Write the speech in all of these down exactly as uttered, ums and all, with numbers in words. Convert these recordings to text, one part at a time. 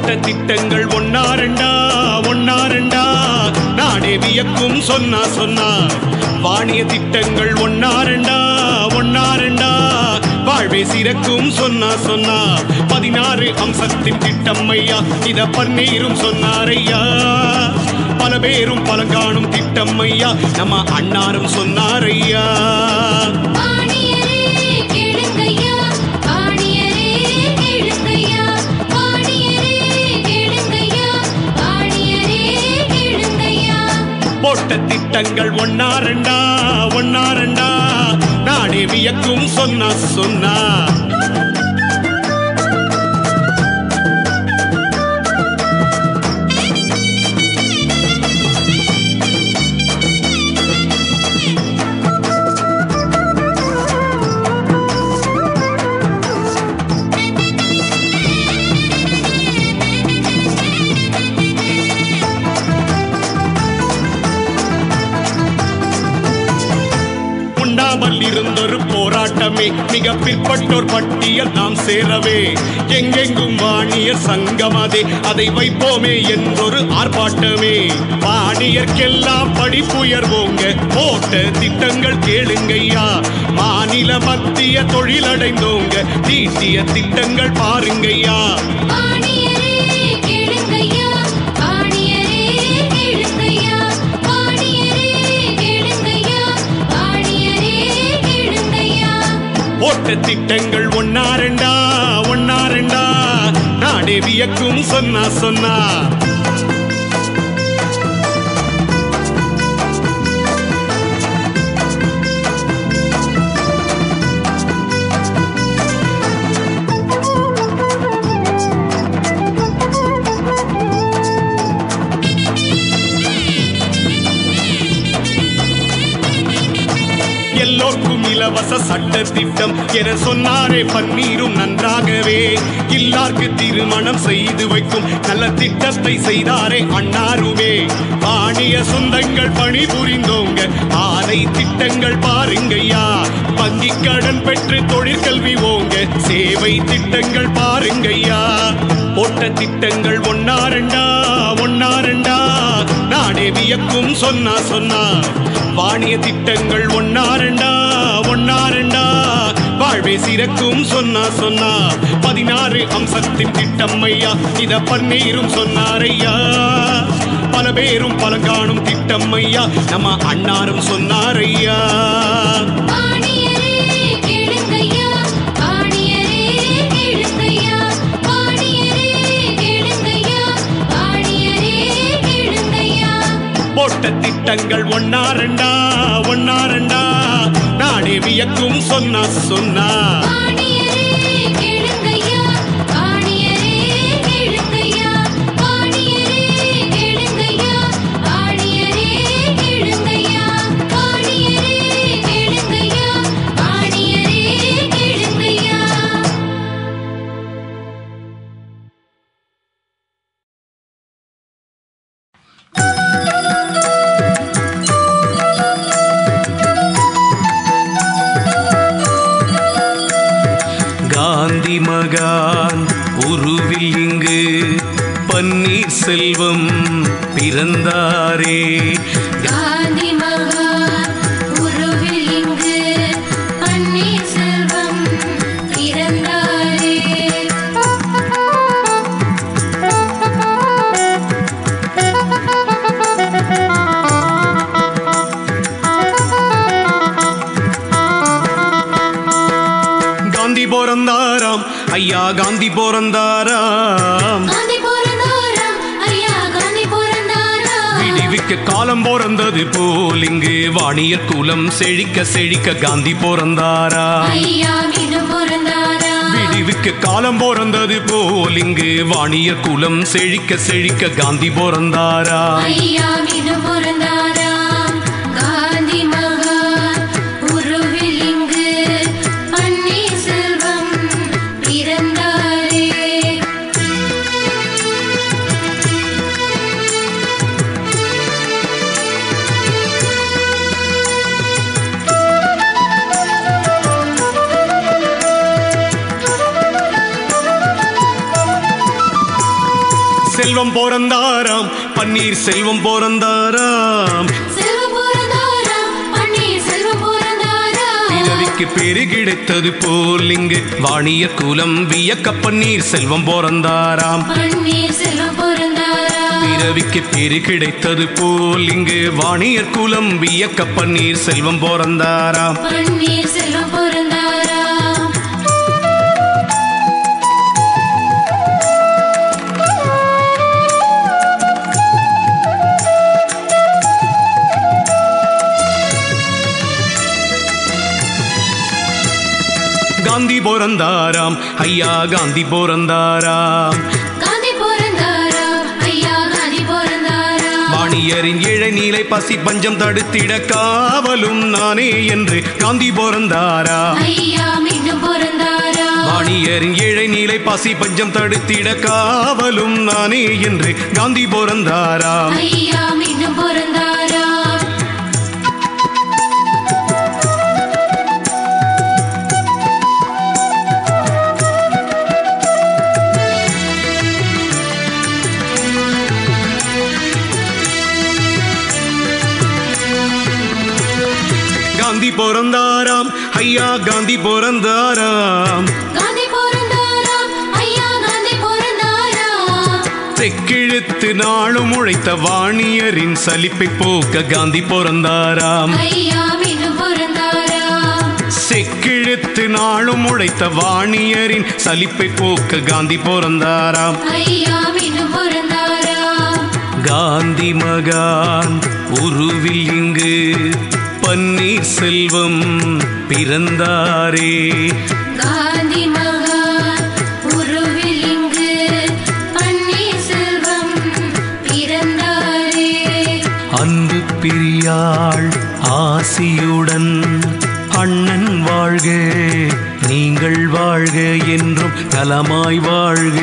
போட்ட திட்டங்கள் ஒன்னா ரெண்டா ஒன்னா ரெண்டா நாடே வியக்கும் சொன்னா சொன்னா வாணிய திட்டங்கள் ஒன்னா ரெண்டா ஒன்னா ரெண்டா வாழ்வே சிறக்கும் சொன்னா சொன்னா பதினாறு அம்சத்தின் திட்டம் ஐயா இத பன்னீரும் சொன்னாரையா பல பேரும் பலங்காணும் திட்டம் ஐயா நம்ம அண்ணாரும் சொன்னாரையா போட்ட திட்டங்கள் ஒன்னா ரெண்டா ஒன்னா ரெண்டா நாடே வியக்கும் சொன்னா சொன்னா இருந்தொரு போராட்டமே மிக பிற்பட்டோர் பட்டியல் நாம் சேரவே எங்கெங்கும் வாணியர் சங்கமதே அதை வைப்போமே என்றொரு ஆர்ப்பாட்டமே வாணியர்க்கெல்லாம் படிப்புயர்வோங்க போட்ட திட்டங்கள் கேளுங்கய்யா மாநில மத்திய தொழிலடைந்தோங்க தீட்டிய திட்டங்கள் பாருங்கய்யா போட்ட திட்டங்கள் ஒன்னா ரெண்டா ஒன்னா ரெண்டா நாடே வியக்கும் சொன்னா சொன்னா எல்லோருக்கும் இலவச சட்ட திட்டம் என சொன்னாரே பன்னீரும் நன்றாகவே எல்லாருக்கு திருமணம் செய்து வைக்கும் நல்ல திட்டத்தை செய்தாரே அண்ணாருமே வாணிய சொந்தங்கள் பணி புரிந்தோங்க ஆலை திட்டங்கள் பாருங்கய்யா வங்கி கடன் பெற்று தொழிற்கல்வி ஓங்க சேவை திட்டங்கள் பாருங்கய்யா போட்ட திட்டங்கள் ஒன்னா ரெண்டா ஒன்னா ரெண்டா நாடே வியக்கும் சொன்னா சொன்னா வாணிய திட்டங்கள் ஒன்னா ரெண்டா ஒன்னா ரெண்டா வாழ்வே சிறக்கும் சொன்னா சொன்னா பதினாறு அம்சத்தின் திட்டம் ஐயா இத பன்னீரும் சொன்னாரையா பல பேரும் பலங்காணும் திட்டம் ஐயா நம்ம அண்ணாரும் சொன்னாரையா போட்ட திட்டங்கள் ஒன்னா ரெண்டா ஒன்னா ரெண்டா நாடே வியக்கும் சொன்னா சொன்னா மகான் உருவில் இங்கு பன்னீர் செல்வம் பிறந்தாரே காந்தி மகான் உருவில் இங்கு பன்னீர் செல்வம் பிறந்தாரே காந்தி பிறந்தாராம் ஐயா காந்தி பிறந்தாராம் விடிவிக்க காலம் பிறந்தது போல் இங்கு வாணியர் குலம் செழிக்க செழிக்க காந்தி பிறந்தாரா விடிவிக்க காலம் பிறந்தது போல் இங்கு வாணியர் குலம் செழிக்க செழிக்க காந்தி பிறந்தாரா செல்வம் பிறந்தாராம் பன்னீர் செல்வம் பிறந்தாராம் பிறவிக்கு பேரு கிடைத்தது போல் இங்கு வாணியர் குலம் வியக்க பன்னீர் செல்வம் பிறந்தாராம் பிறவிக்கு பேரு கிடைத்தது போல் இங்கு வாணியர் குலம் வியக்க பன்னீர் செல்வம் பிறந்தாராம் காந்தி பிறந்தாராம் ஐயா காந்தி பிறந்தாராம் வாணியரின் ஏழை நீலை பசி பஞ்சம் தடுத்திட காவலும் நானே என்று காந்தி பிறந்தாராம் வாணியரின் ஏழை நீலை பசி பஞ்சம் தடுத்திட காவலும் நானே என்று காந்தி பிறந்தாராம் காந்தி பிறந்தாராம் ஐயா காந்தி பிறந்தாராம் தெக்கிழுத்து நாளும் உழைத்த வாணியரின் சலிப்பை போக்க காந்தி பிறந்தாராம் செக்கிழுத்து நாளும் உழைத்த வாணியரின் சலிப்பை போக்க காந்தி பிறந்தாராம் காந்தி மகான் உருவில் இங்கு பன்னீர் செல்வம் பிறந்தாரே காந்தி மகான் உருவில் இங்கு பன்னீர் செல்வம் பிறந்தாரே அன்பு பிரியாள் ஆசியுடன் அண்ணன் வாழ்க நீங்கள் வாழ்க என்றும் நலமாய் வாழ்க.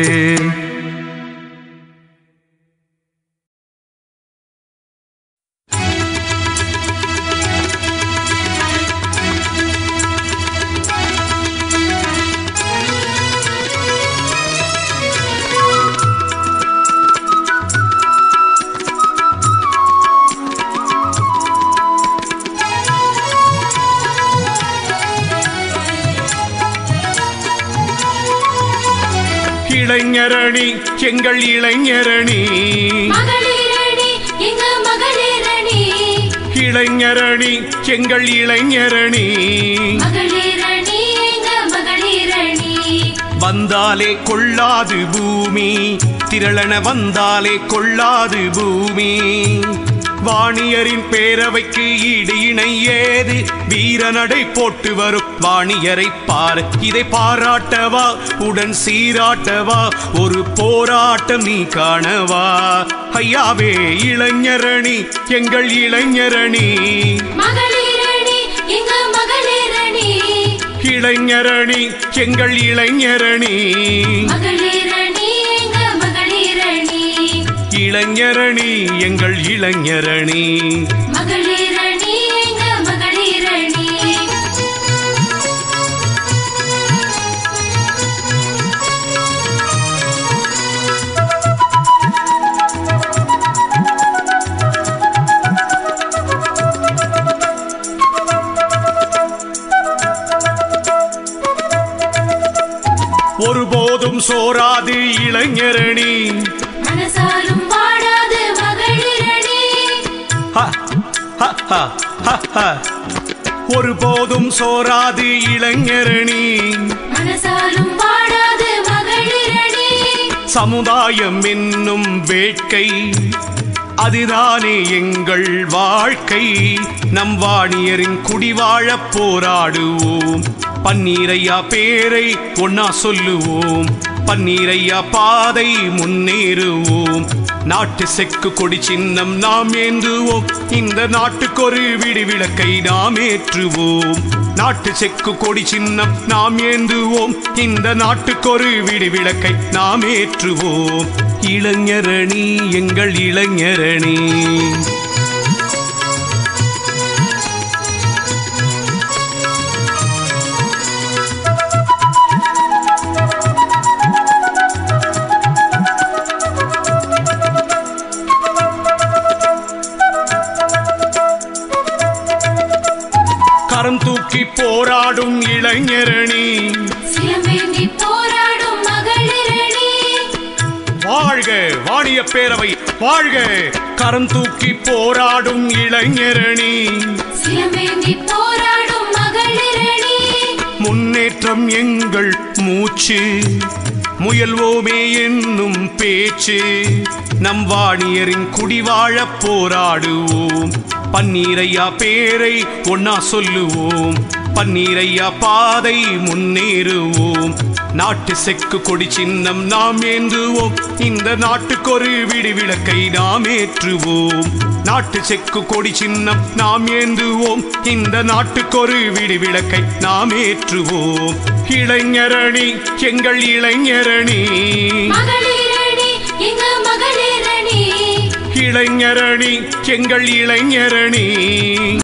இளைஞரணி எங்கள் இளைஞரணி மகளிரணி எங்க மகளிரணி இளைஞரணி எங்கள் இளைஞரணி மகளிரணி எங்க மகளிரணி வந்தாலே கொள்ளாது பூமி திரளன வந்தாலே கொள்ளாது பூமி வாணியரின் பேரவைக்கு ஈடு இணை ஏது வீரநடை போட்டு வரும் வாணியரை பார் இதை பாராட்டவா உடன் சீராட்டவா ஒரு போராட்டம் நீ காணவா ஐயாவே இளைஞரணி எங்கள் இளைஞரணி மகளிரணி எங்க மகளிரணி இளைஞரணி எங்கள் இளைஞரணி மகளிரணி எங்க மகளிரணி இளைஞரணி எங்கள் இளைஞரணி மகளிரணி எங்க மகளிரணி ஒருபோதும் சோராது இளைஞரணி மனசாலும் பாடாது மகளிரணி ஒருபோதும் சோராது இளைஞரணி மனசாலும் பாடாது மகளிரணி சமுதாயம் என்னும் வேட்கை அதுதானே எங்கள் வாழ்க்கை நம் வாணியரின் குடிவாழ போராடுவோம் பன்னீரையா பேரை ஒன்னா சொல்லுவோம் பன்னீரையா பாதை முன்னேறுவோம் நாட்டு செக்கு கொடி சின்னம் நாம் ஏந்துவோம் இந்த நாட்டுக்கு ஒரு விடி விளக்கை நாம் ஏற்றுவோம் நாட்டு செக்கு கொடி சின்னம் நாம் ஏந்துவோம் இந்த நாட்டுக்கு ஒரு விடி விளக்கை நாம் ஏற்றுவோம் இளைஞரணி எங்கள் இளைஞரணி கரம் தூக்கி போராடும் இளைஞரணி சிலம்பேந்தி போராடும் மகளிரணி வாழ்க வாணிய பேரவை வாழ்க கரம் தூக்கி போராடும் இளைஞரணி சிலம்பேந்தி போராடும் மகளிரணி முன்னேற்றம் எங்கள் மூச்சு முயல்வோமே என்னும் பேச்சு நம் வாணியரின் குடிவாழ போராடுவோம் பன்னீரையா பேரை ஒன்னா சொல்லுவோம் பன்னீரையா பாதை முன்னேறுவோம் நாட்டு செக்கு கொடி சின்னம் நாம் ஏந்துவோம் இந்த நாட்டுக்கு ஒரு விடிவிளக்கை நாம் ஏற்றுவோம் நாட்டு செக்கு கொடி சின்னம் நாம் ஏந்துவோம் இந்த நாட்டுக்கு ஒரு விடிவிளக்கை நாம் ஏற்றுவோம் இளைஞரணி எங்கள் இளைஞரணி மகளிரணி எங்க மகளிரணி இளைஞரணி எங்கள் இளைஞரணி